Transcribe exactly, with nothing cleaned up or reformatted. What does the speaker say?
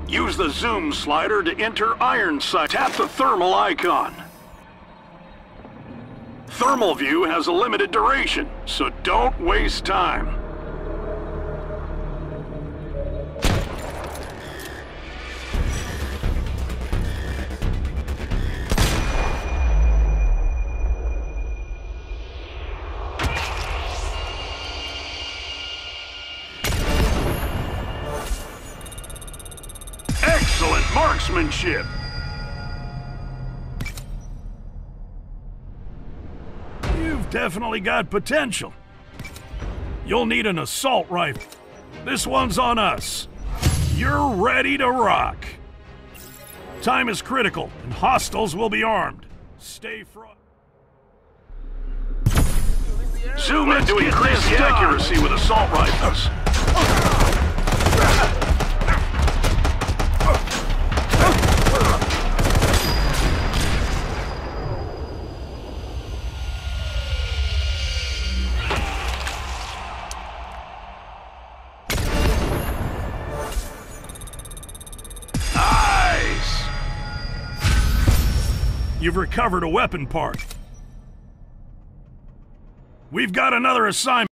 Use the zoom slider to enter iron sight. Tap the thermal icon. Thermal view has a limited duration, so don't waste time. Excellent marksmanship! You've definitely got potential. You'll need an assault rifle. This one's on us. You're ready to rock. Time is critical, and hostiles will be armed. Stay front. Zoom in to increase the accuracy with assault rifles. You've recovered a weapon part. We've got another assignment.